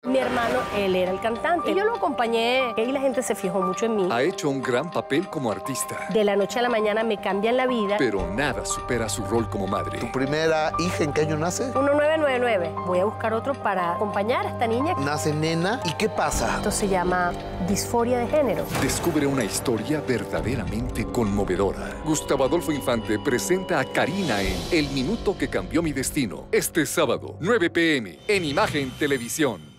Mi hermano, él era el cantante. Y yo lo acompañé y la gente se fijó mucho en mí. Ha hecho un gran papel como artista. De la noche a la mañana me cambian la vida. Pero nada supera su rol como madre. ¿Tu primera hija en qué año nace? 1999. Voy a buscar otro para acompañar a esta niña. Nace nena. ¿Y qué pasa? Esto se llama disforia de género. Descubre una historia verdaderamente conmovedora. Gustavo Adolfo Infante presenta a Karina en El Minuto que Cambió Mi Destino. Este sábado, 9 p.m. en Imagen Televisión.